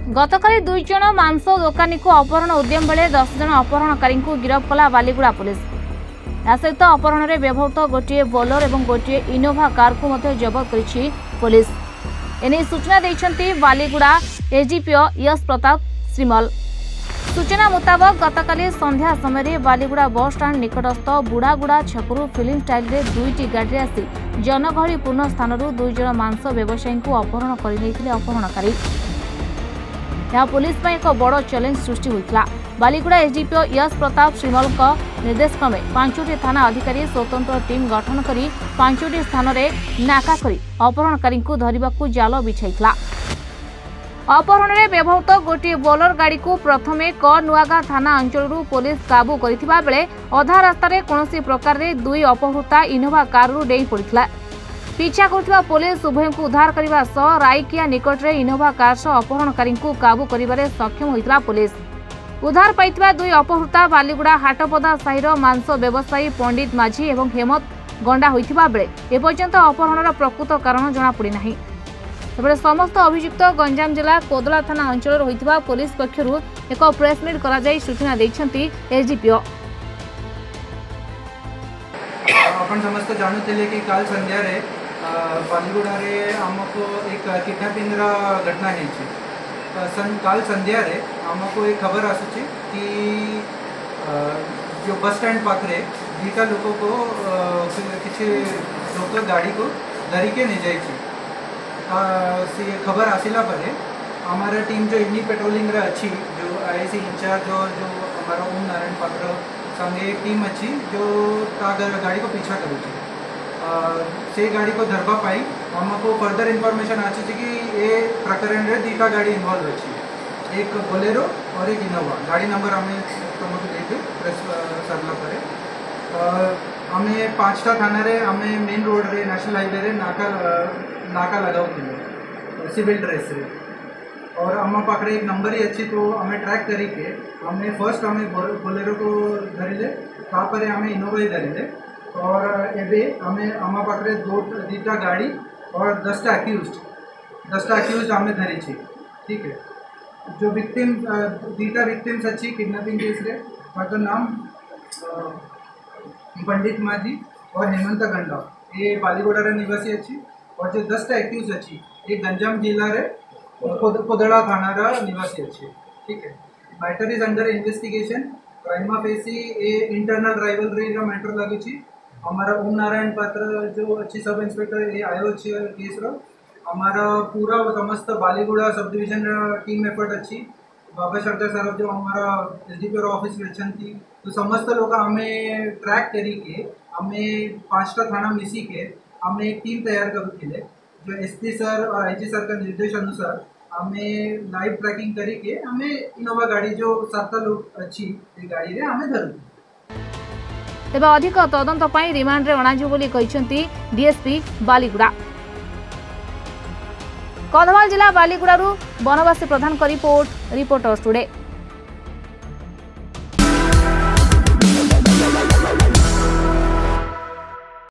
गतकाली 2 जन मांस दोकानी को अपहरण उद्यम बेले 10 जन अपहरणकारी को गिरफ्त कला बालीगुड़ा पुलिस। सहित अपहरण में व्यवहृत गोटे बोलर और गोटे इनोभा कार को जबत करिछि पुलिस। एने सूचना देइछन्ति बालीगुड़ा एसडीपीओ यश प्रताप श्रीमल। सूचना मुताबक गतकाली संध्या समय बालीगुड़ा बस स्टाण्ड निकटस्थ बुढ़ागुड़ा छकरू फिल्म स्टाइल रे 2टी गाड़ी आसी जनगहलीपूर्ण स्थान 2 जन मांस व्यवसायी को अपहरण कर अपहरणकारी। यह पुलिस में एक बड़ चैलेंज सृष्टि होता। बालीगुड़ा एसडीपीओ यश प्रताप श्रीमल निर्देश क्रमे 5टी थाना अधिकारी स्वतंत्र टीम गठन कर 5टी स्थान में नाका कर अपहरणकारी को धरने जाल बिछाई। अपहरण में व्यवहृत गोटे बोलर गाड़ी को प्रथमे नुआगां थाना अंचल पुलिस काबू करथिबा बेले अधा रास्तार कौन प्रकार 2 अपहृता इनोभा कार डेई पड़ता। पीछा करथिबा पुलिस उभय को उद्धार करने सह राइकिया निकट में इनोभा कार सह अपहरणकारी को काबू करिबारे सक्षम होइतला पुलिस। उद्धार पाइथिबा 2 अपहृता बालीगुड़ा हाटपदा साहिर मांस व्यवसायी पंडित माझी और हेमंत गंडा होइथिबा बेले एपर्यंत अपहरणर प्रकृत कारण जଣା पड़ी नाही। तबे समस्त अभियुक्त गंजाम जिला कोदला थाना अंचल होइथिबा पुलिस पक्षरु एक प्रेस मीट करा जाय सूचना दैछन्ति एसडीपीओ। आपण समस्त जानुथिले कि काल संध्या रे बालीगुड़ा रे आमको एक किडनैपिंग घटना है। काल संध्या रे आमको एक खबर आसुची कि जो बस स्टैंड पाखरे 2टा लोक को किसी लोक गाड़ी को धरिके नहीं जाइए। खबर आसिला परे हमारा टीम जो इवनिंग पेट्रोलिंग रे अच्छी जो आईसी इंचार्ज और जो हमारा ओम नारायण पात्र संगे एक टीम अच्छी जो गाड़ी को पीछा करुची से गाड़ी को धरबा पाई हमको फर्दर इनफॉरमेशन आसी कि ये प्रकरण रे 2टा गाड़ी इन्वॉल्व अच्छी, एक बोलेरो और एक इनोवा। गाड़ी नंबर हमें तुमको देखे प्रेस सरला परे हमें 5टा थाना रे हमें मेन रोड रे नेशनल हाईवे रे नाका लगाओ किलो सिविल ड्रेस रे और आम पाखे एक नंबर ही अच्छी तो हमें ट्रैक करी के हमें फर्स्ट हमें बोलेरो को धरिले तापर हमें इनोवा ही धरिले और एबे हमें आम पाखे 2टा गाड़ी और 10टा अक्यूज हमें धरी छी। ठीक है, जो विक्टिम 2टा विक्टिम्स अच्छी किडनैपिंग केस रे ताकर नाम पंडित माझी और हेमंत गंडा ये बालीगुड़ा रे निवासी अच्छी और जो 10टा अक्यूज अच्छी ये गंजाम जिला रे कोदड़ा थाना रा निवासी अच्छे। ठीक है, matter is under investigation prima facie a internal rivalry रा मैटर लगी छी। हमारा ओम नारायण पात्र जो अच्छी सब इंस्पेक्टर ये आयो छी केस रो हमारा पूरा समस्त Baliguda sub division team effort अच्छी बाबा शरदा सर जो हमारा एसडीपीओ ऑफिस में थी तो समस्त लोग हमें ट्रैक करी के हमें 5टा थाना मिसी के हमें एक टीम तैयार कर जो एसपी सर और आईजी सर का निर्देश अनुसार हमें लाइव ट्रैकिंग करी के हमें इनोवा गाड़ी जो 7 लोग अच्छी गाड़ी रे हमें धरू। तेबे अधिक तदंत पई रिमांड रे अणाजु बोली कहिसंती डीएसपी बालीगुड़ा। कन्धमाल जिला बालीगुड़ा बनवासी प्रधान का रिपोर्ट रिपोर्टर्स टुडे।